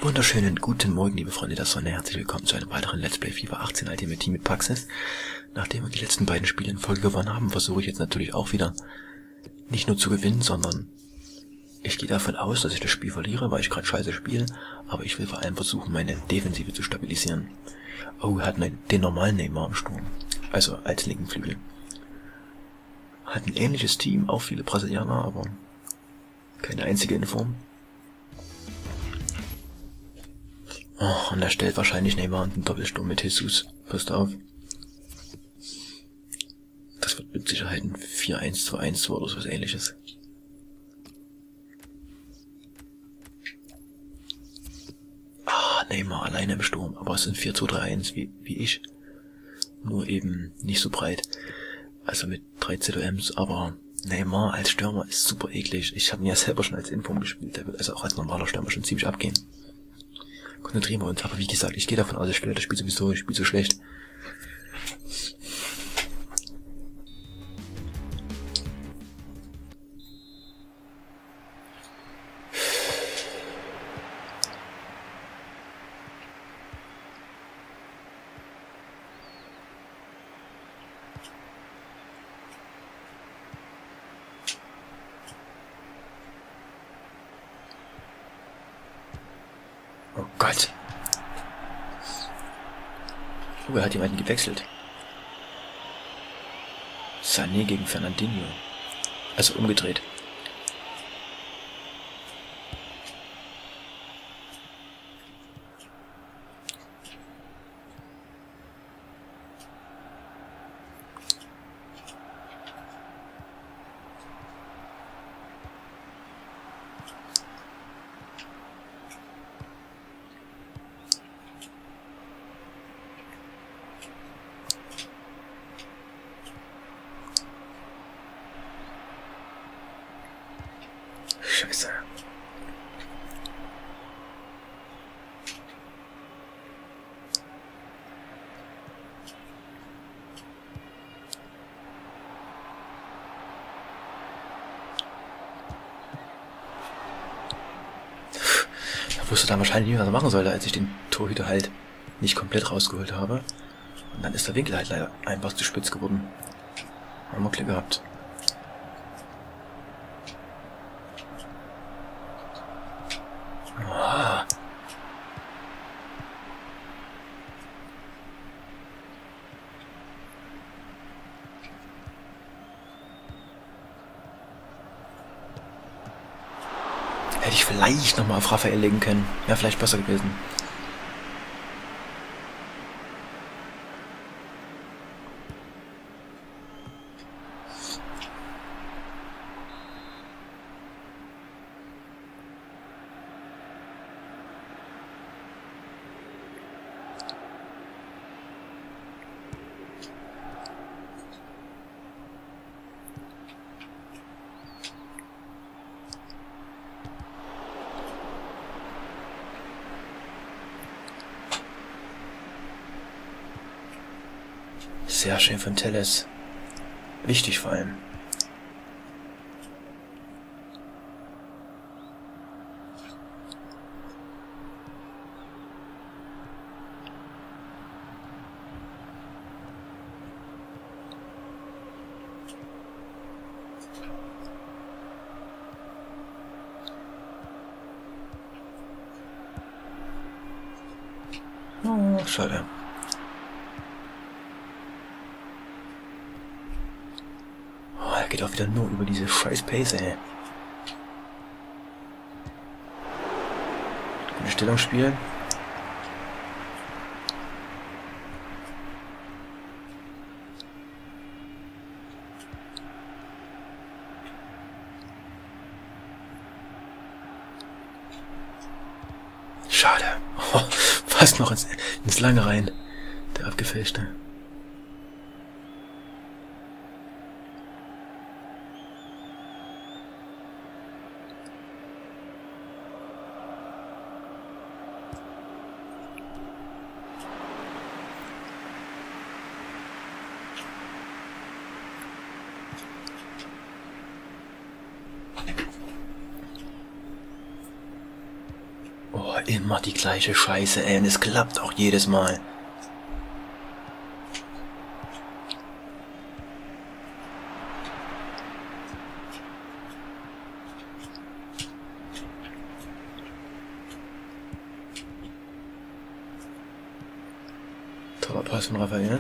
Wunderschönen guten Morgen, liebe Freunde der Sonne. Herzlich willkommen zu einem weiteren Let's Play FIFA 18 Ultimate Team mit Paxis. Nachdem wir die letzten beiden Spiele in Folge gewonnen haben, versuche ich jetzt natürlich auch wieder nicht nur zu gewinnen, sondern ich gehe davon aus, dass ich das Spiel verliere, weil ich gerade scheiße spiele, aber ich will vor allem versuchen, meine Defensive zu stabilisieren. Oh, er hat den normalen Neymar im Sturm, also als linken Flügel. Hat ein ähnliches Team, auch viele Brasilianer, aber keine einzige in Form. Oh, und er stellt wahrscheinlich Neymar einen Doppelsturm mit Jesus. Passt auf. Das wird mit Sicherheit ein 4-1-2-1 oder so was ähnliches. Ah, Neymar alleine im Sturm, aber es sind 4-2-3-1 wie ich. Nur eben nicht so breit. Also mit 3 ZOMs, aber Neymar als Stürmer ist super eklig. Ich habe ihn ja selber schon als Inform gespielt, der wird also auch als normaler Stürmer schon ziemlich abgehen. Konzentrieren wir uns, aber wie gesagt, ich gehe davon aus, ich spiele das Spiel sowieso, ich spiele so schlecht. Oh Gott. Oh, er hat jemanden gewechselt. Sané gegen Fernandinho. Also umgedreht. Scheiße. Ich wusste dann wahrscheinlich nicht, was er machen sollte, als ich den Torhüter halt nicht komplett rausgeholt habe. Und dann ist der Winkel halt leider einfach zu spitz geworden. Haben wir Glück gehabt. Ah. Hätte ich vielleicht nochmal auf Raphael legen können. Wäre vielleicht besser gewesen. Sehr schön von Telles. Wichtig vor allem. Oh, schade. Geht auch wieder nur über diese scheiß Pace, ey. Gute Stellung spielen. Schade. Oh, fast noch ins Lange rein. Der abgefälschte. Oh, immer die gleiche Scheiße, ey. Und es klappt auch jedes Mal. Toller Pass von Raphael.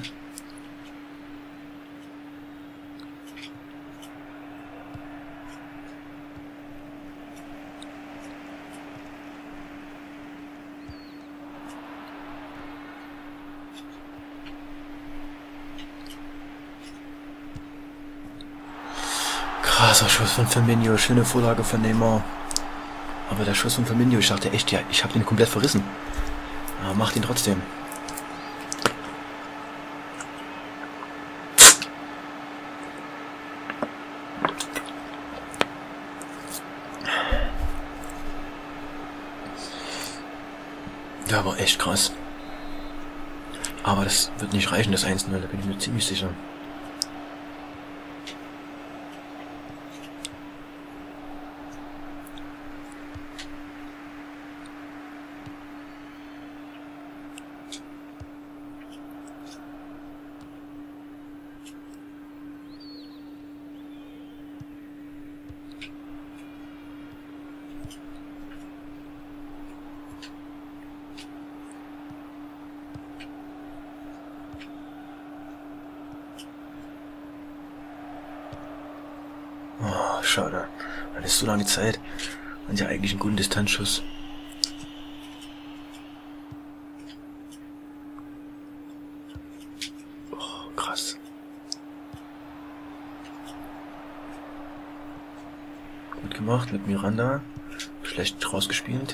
Krasser Schuss von Firmino, schöne Vorlage von Neymar. Aber der Schuss von Firmino, ich dachte echt, ja, ich habe den komplett verrissen. Aber macht ihn trotzdem. Ja, war echt krass. Aber das wird nicht reichen, das 1-0, da bin ich mir ziemlich sicher. Oh, schade. Dann ist so lange Zeit. Und ja eigentlich ein guter Distanzschuss. Oh, krass. Gut gemacht mit Miranda. Schlecht rausgespielt.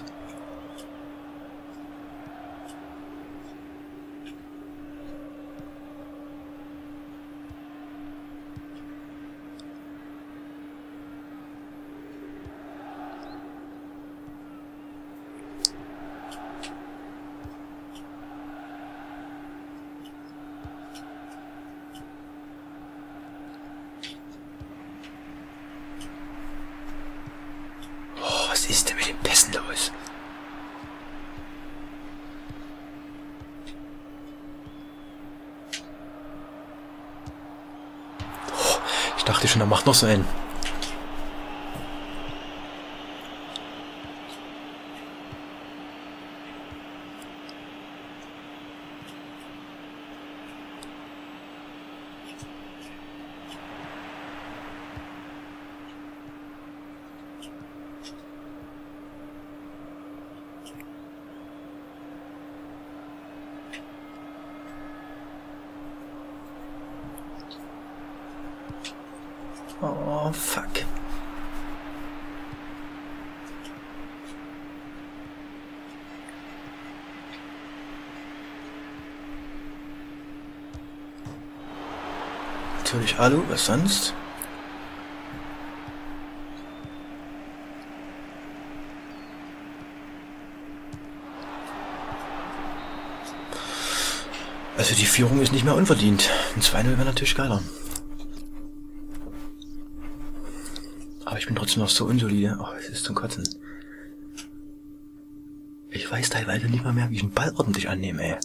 Was ist denn mit den Pässen los? Oh, ich dachte schon, er macht noch so einen. Oh, fuck. Natürlich Alu, was sonst? Also die Führung ist nicht mehr unverdient. Ein 2-0 wäre natürlich geiler. Aber ich bin trotzdem noch so unsolide. Oh, es ist zum Kotzen. Ich weiß teilweise nicht mal mehr, wie ich einen Ball ordentlich annehme, ey.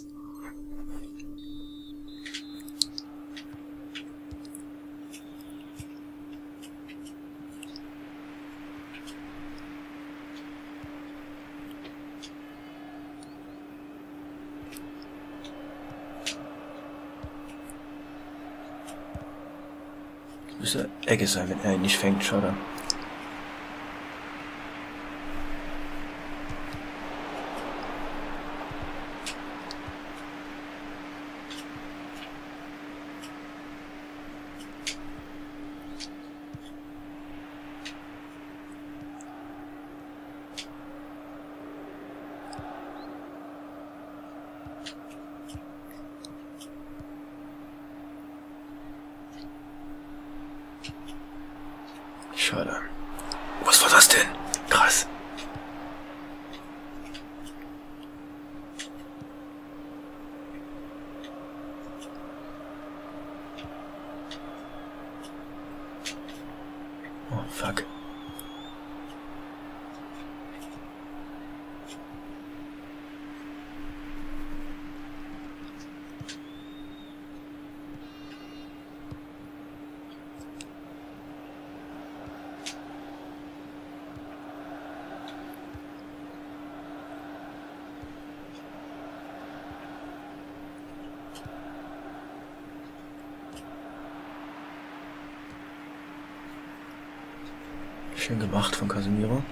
Müsste Ecke sein, wenn er ihn nicht fängt, schade. Schade. Was war das denn? Krass. Oh, fuck. Schön gemacht von Casemiro.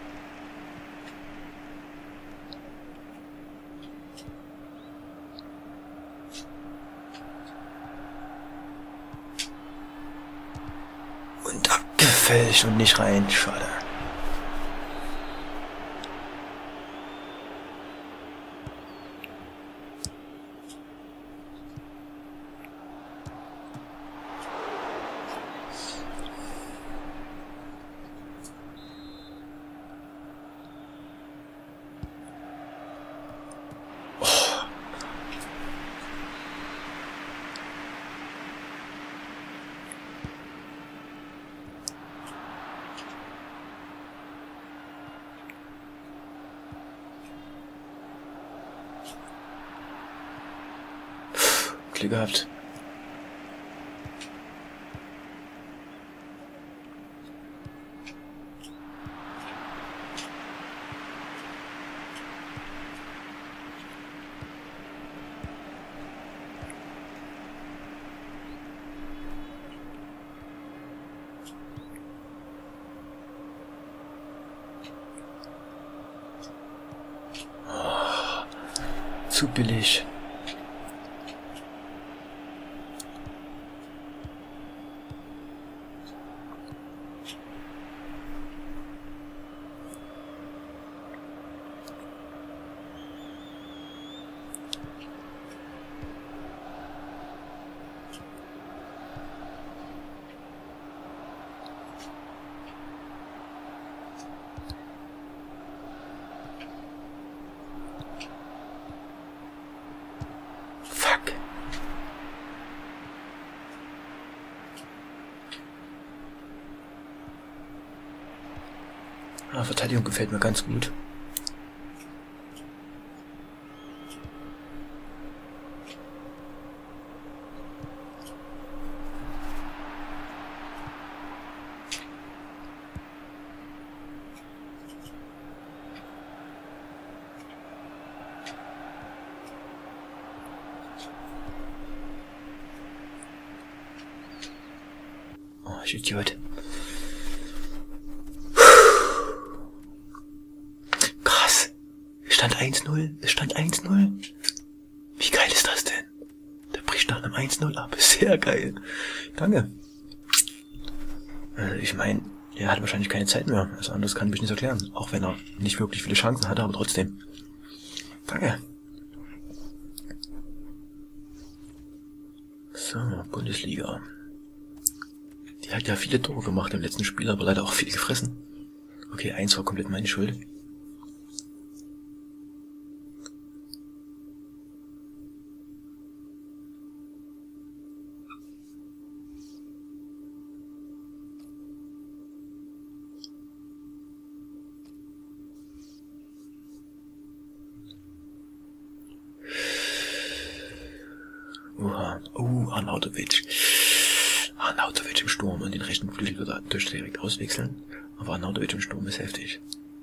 Und abgefälscht und nicht rein. Schade. Glück gehabt. Oh, zu billig. Ah, Verteidigung gefällt mir ganz gut. Oh, ich Idiot. Stand 1-0, es stand 1-0. Wie geil ist das denn? Der bricht nach einem 1-0 ab. Sehr geil. Danke. Ich meine, er hat wahrscheinlich keine Zeit mehr. Also anders kann ich mich nicht erklären. Auch wenn er nicht wirklich viele Chancen hatte, aber trotzdem. Danke. So, Bundesliga. Die hat ja viele Tore gemacht im letzten Spiel, aber leider auch viele gefressen. Okay, 1 war komplett meine Schuld. Oha. Arnautovic. Arnautovic im Sturm und den rechten Flügel wird er direkt auswechseln. Aber Arnautovic im Sturm ist heftig.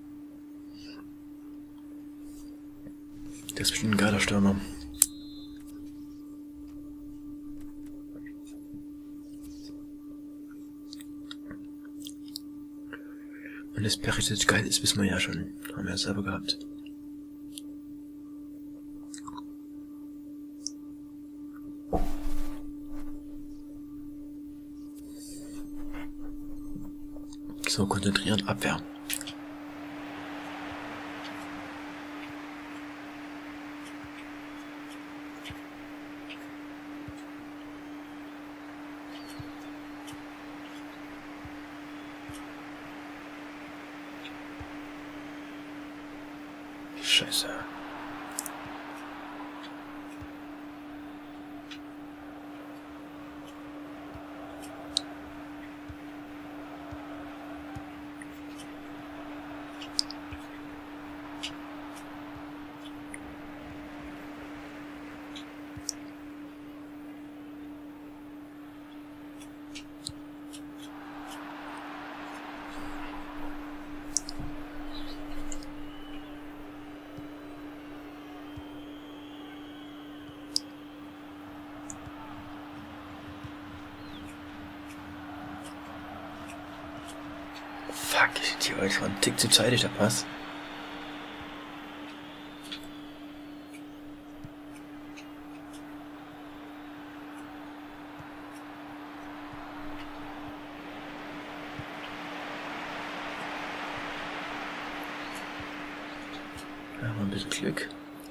Der ist bestimmt ein geiler Stürmer. Und dass Perisic geil ist, wissen wir ja schon. Haben wir ja selber gehabt. So, konzentrieren, Abwehr. Scheiße. Die war ein Tick zu zeitig, der Pass. Ja, mal ein bisschen Glück.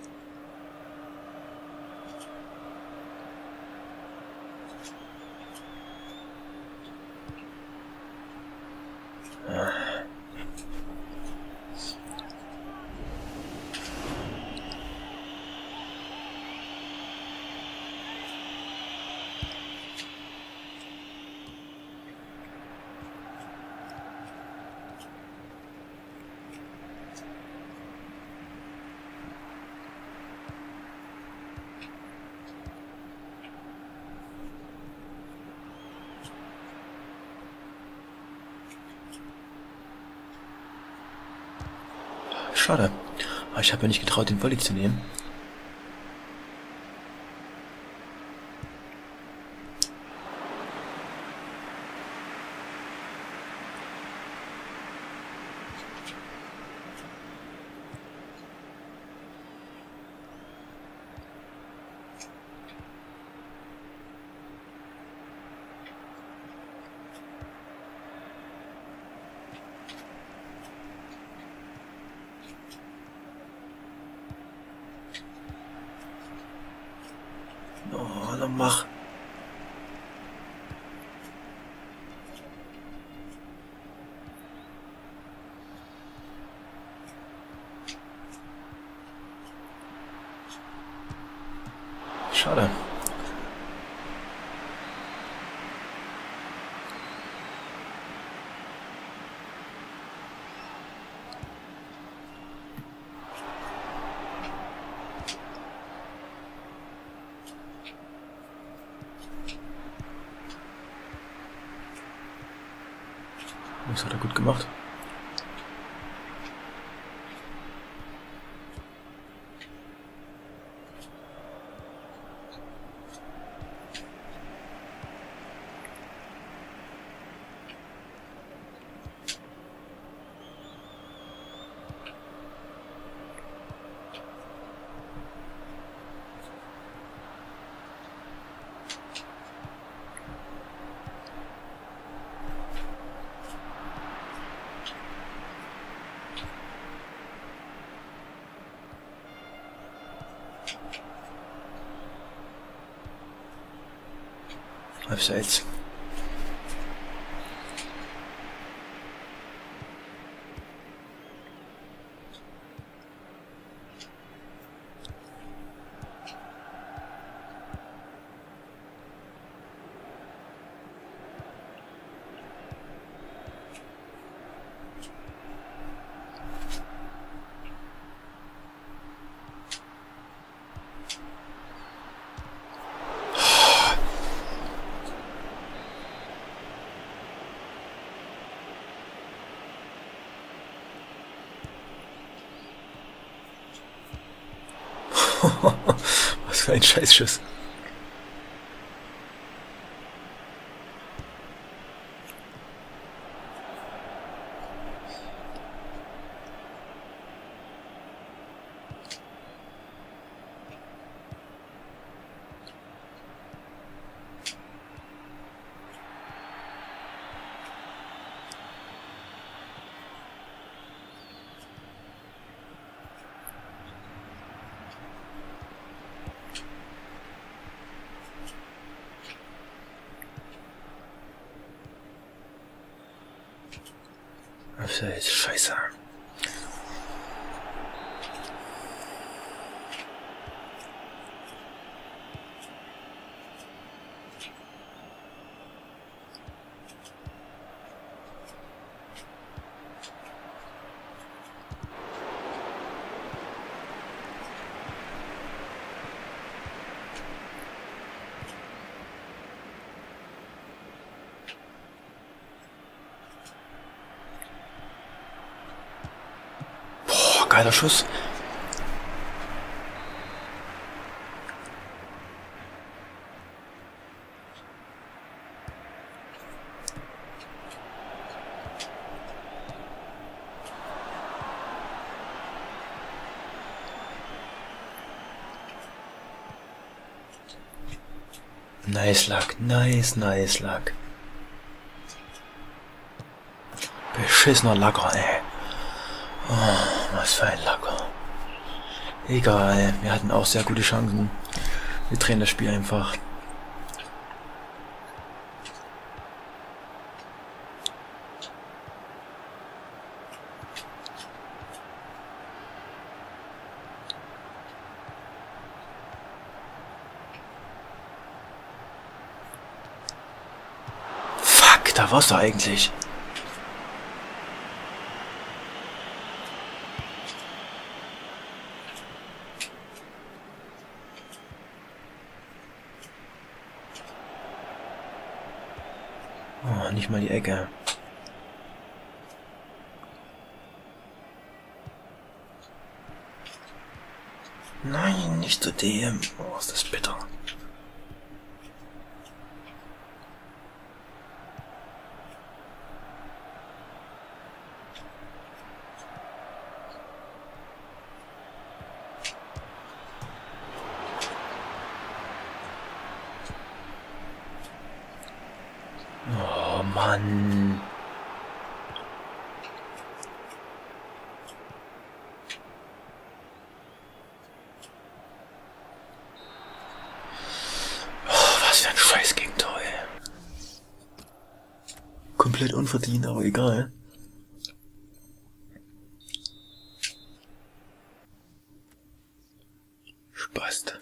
Schade. Aber ich habe ja nicht getraut, den Volley zu nehmen. Oh, dann mach. Schade. Das hat er gut gemacht. Abseits. Was für ein Scheißschuss. Abseits, scheiße. Geiler Schuss. Nice Luck, nice Luck. Beschissener Lacker, ey. Oh, was für ein Lacker. Egal, wir hatten auch sehr gute Chancen. Wir drehen das Spiel einfach. Fuck, da war's doch eigentlich. Oh, nicht mal die Ecke. Nein, nicht zu dem. Oh, ist das bitter. Oh Mann. Oh, was für ein scheiß Gegentor, ey. Komplett unverdient, aber egal. Spast.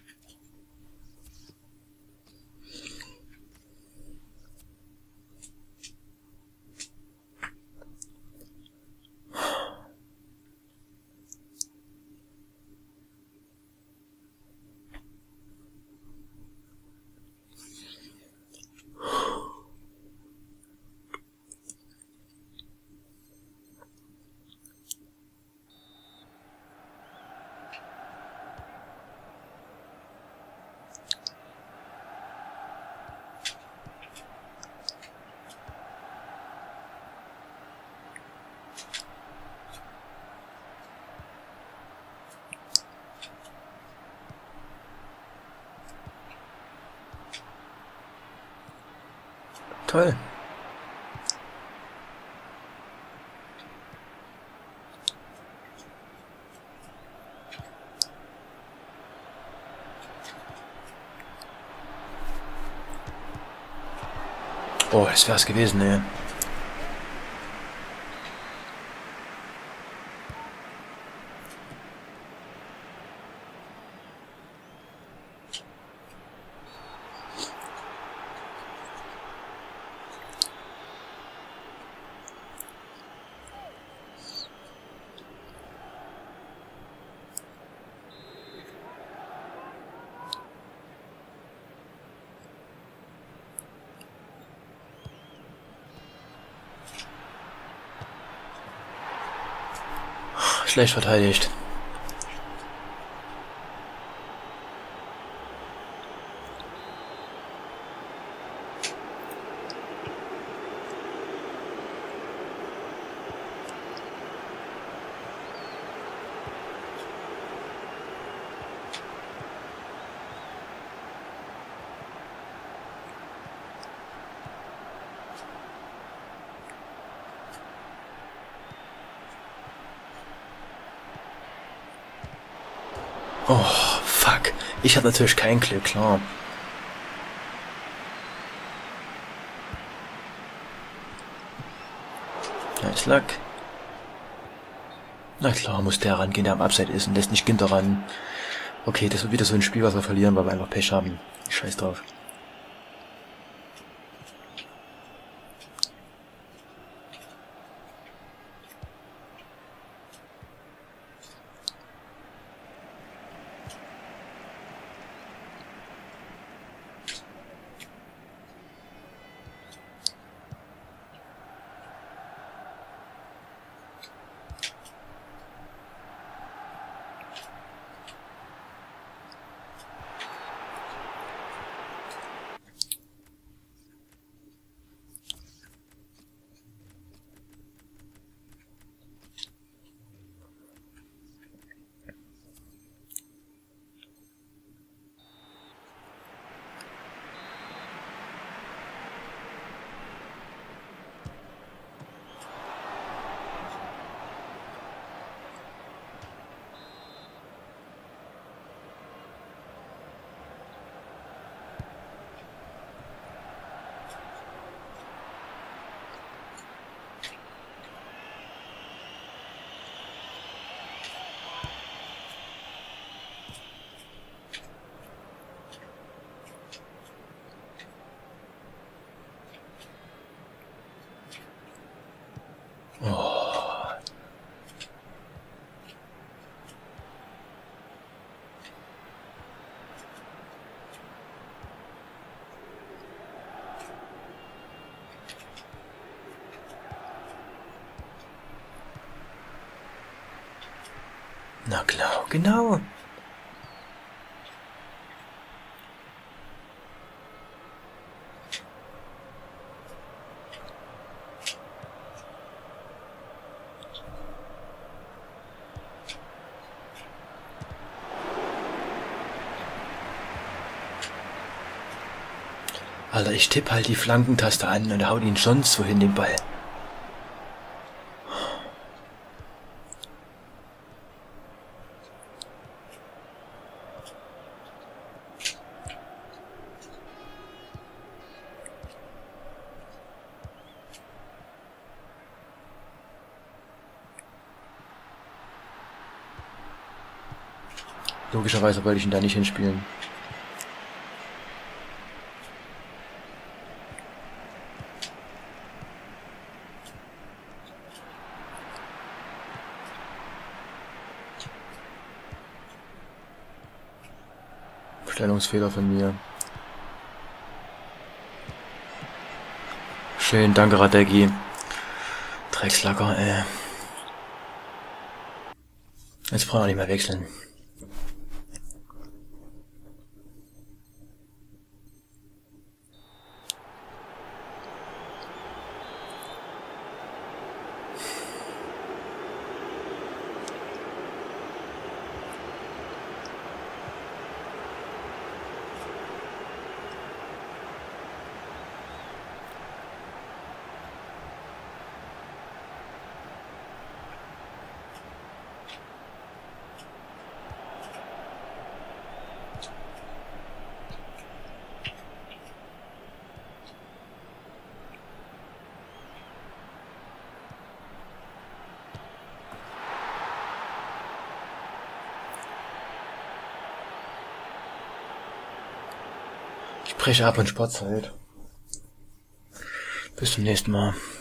Toll. Oh, das wär's gewesen, ey. Schlecht verteidigt. Oh, fuck. Ich hatte natürlich kein Glück, klar. Nice Luck. Na klar, muss der rangehen, der am Upside ist und lässt nicht Ginter ran. Okay, das wird wieder so ein Spiel, was wir verlieren, weil wir einfach Pech haben. Scheiß drauf. Na klar, genau. Alter, ich tippe halt die Flankentaste an und hau ihn sonst wohin, den Ball. Logischerweise wollte ich ihn da nicht hinspielen. Stellungsfehler von mir. Schön, danke Radecki. Dreckslacker, ey. Jetzt brauchen wir nicht mehr wechseln. Ich breche ab und Sportzeit. Bis zum nächsten Mal.